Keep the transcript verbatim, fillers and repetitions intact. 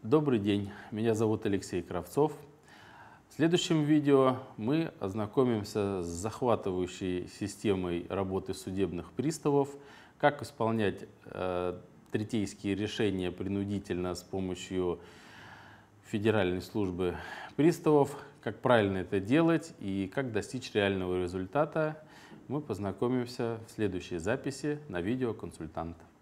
Добрый день, меня зовут Алексей Кравцов. В следующем видео мы ознакомимся с захватывающей системой работы судебных приставов, как исполнять э, третейские решения принудительно с помощью Федеральной службы приставов, как правильно это делать и как достичь реального результата. Мы познакомимся в следующей записи на видеоконсультант.